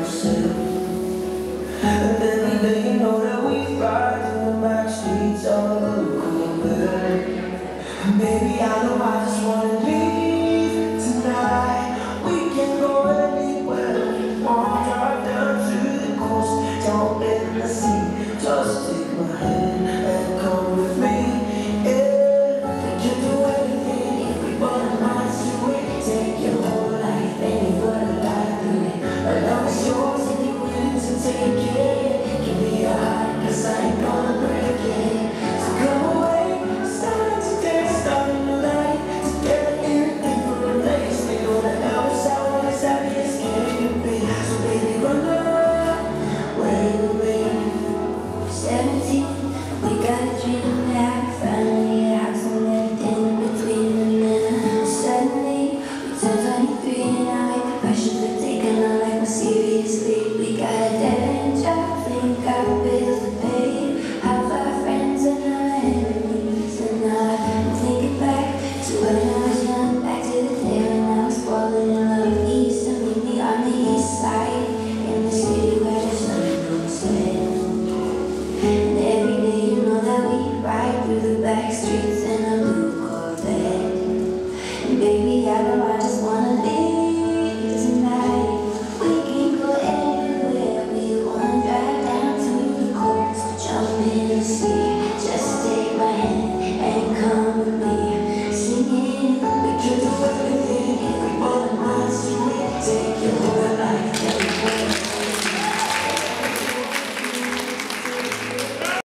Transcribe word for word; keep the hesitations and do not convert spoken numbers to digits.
yourself. And every day you know that we ride in the back streets of the Corvette. Baby, I know I just wanna leave tonight. We can go anywhere we want. Drive down to the coast, jump in the sea. Just take my hand and come with me. Yeah, we can do anything if we put our minds to it. Take your whole life, any what a life in it. My love is yours and you're willing to take it. Give me your heart, cause I ain't gonna break it. So come away, start today, starting the light. Together anything for a place. We go to hell, it's out, as happy as can be. So baby, run away with me. seventeen, we got a dream that finally had some left in between. And then suddenly we turned twenty-three, and I make the pressure to take, and I like my seriously.